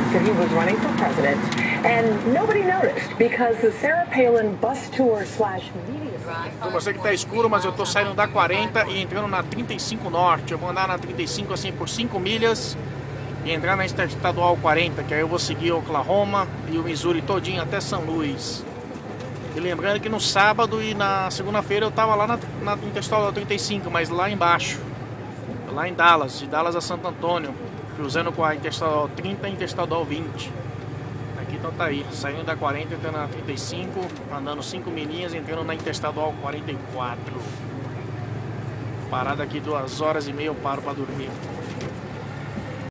that he was running for president, and nobody noticed because the Sarah Palin bus tour slash media. Eu sei que tá escuro, mas eu tô saindo da 40 e entrando na 35 Norte. Eu vou andar na 35 assim por 5 milhas e entrar na Estadual 40, que aí eu vou seguir Oklahoma e o Missouri todinho até São Luís. E lembrando que no sábado e na segunda-feira eu tava lá na Interestadual 35, mas lá embaixo, lá em Dallas, de Dallas a Santo Antônio, cruzando com a Interestadual 30 e Interestadual 20. Aqui então tá aí, saindo da 40, entrando na 35, andando 5 milhinhas, entrando na Interestadual 44. Parada aqui 2 horas e meia, eu paro pra dormir.